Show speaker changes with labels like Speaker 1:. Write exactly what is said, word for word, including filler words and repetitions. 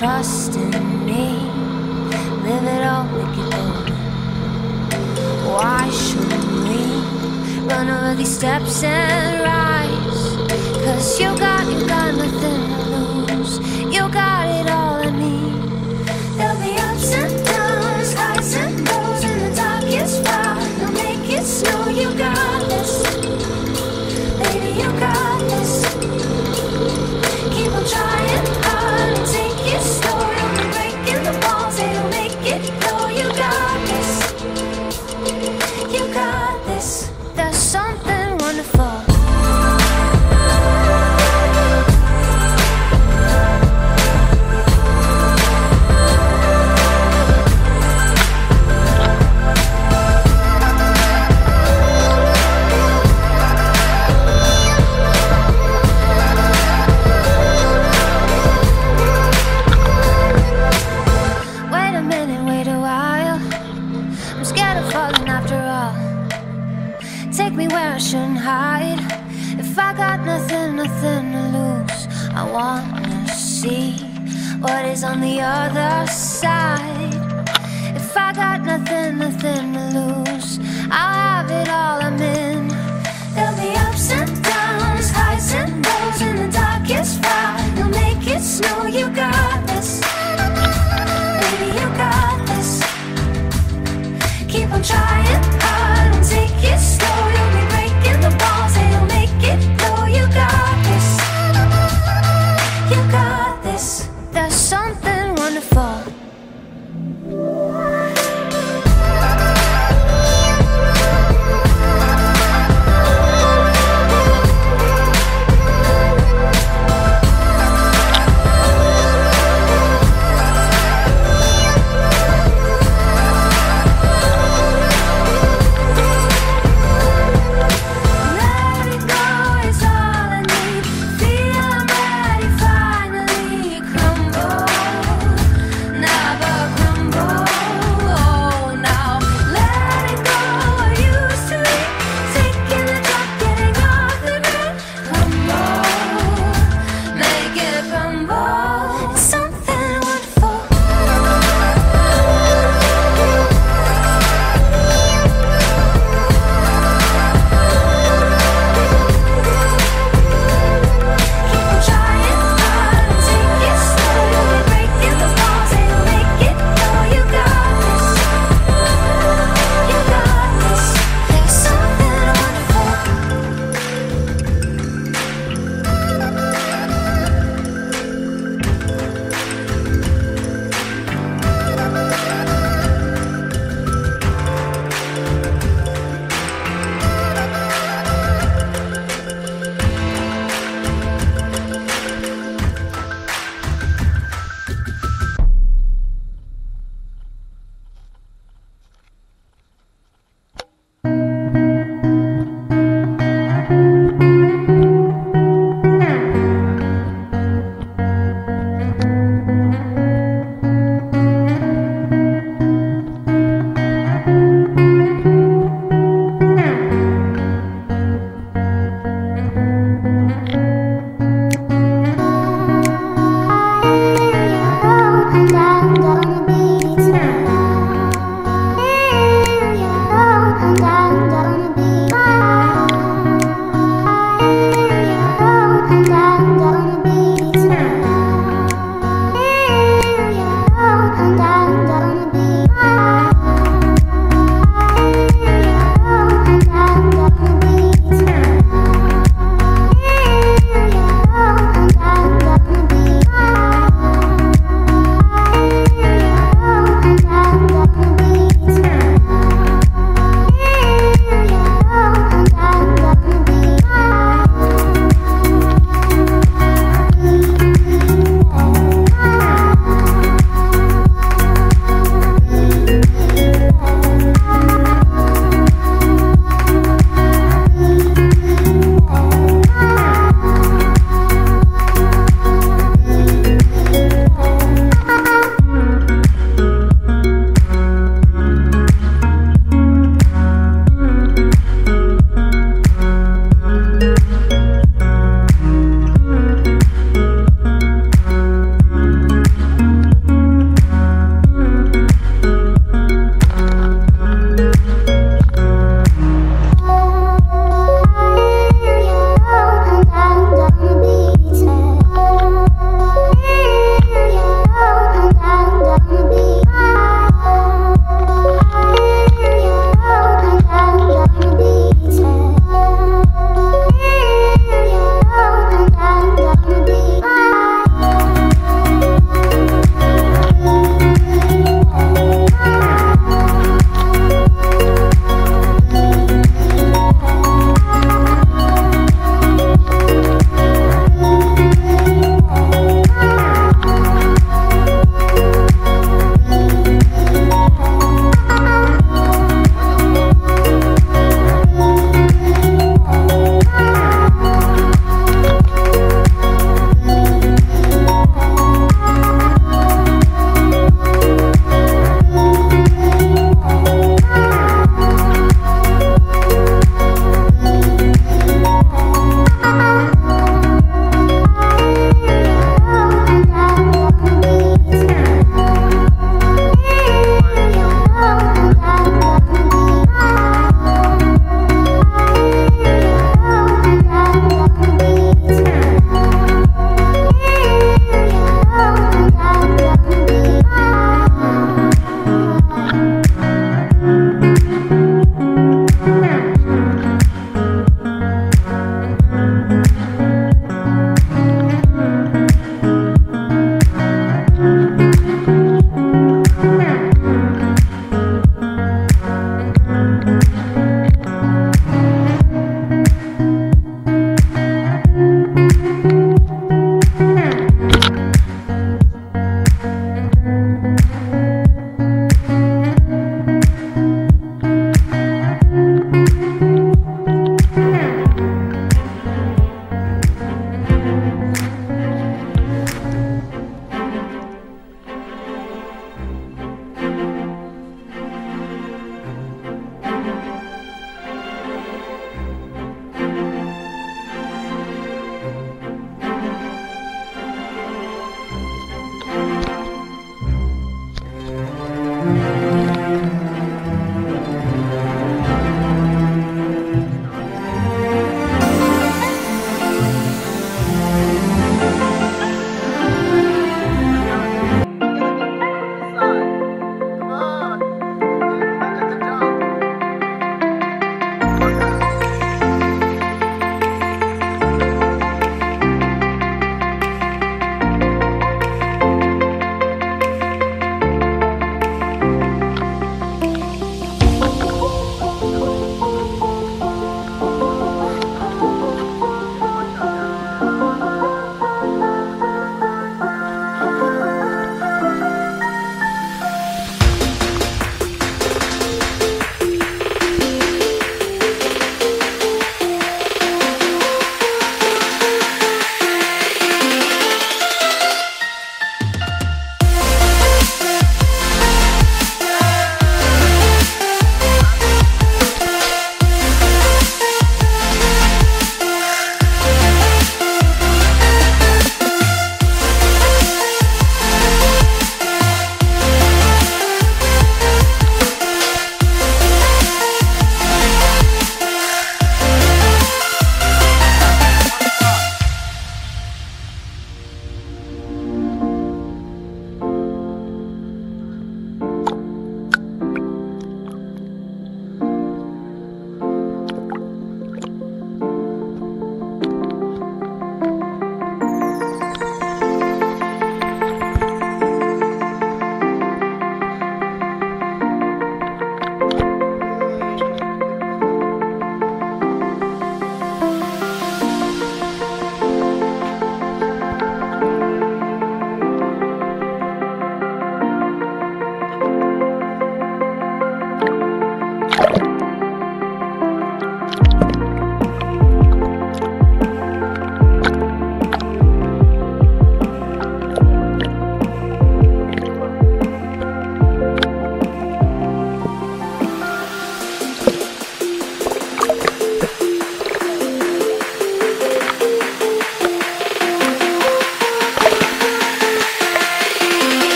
Speaker 1: trust in me. Live it all, make it over. Why shouldn't we run over these steps and rise? Cause you got, you got nothing to lose. You got it all I need. There'll be ups and downs, highs and lows, in the darkest fire. You'll make it snow, you got this. Baby, you got this. Keep on trying hard and take it slow. You'll be breaking the walls and you'll make it go. You got this. You got this. There's something wonderful. Take me where I shouldn't hide. If I got nothing, nothing to lose, I wanna see what is on the other side. If I got nothing, nothing to lose, I'll have it all I'm in. There'll be ups and downs, highs and lows, in the darkest fire. You'll make it snow, you got this. Baby, you got this. Keep on trying hard and take it slow. You'll be breaking the walls and you'll make it go. You got this. You got this.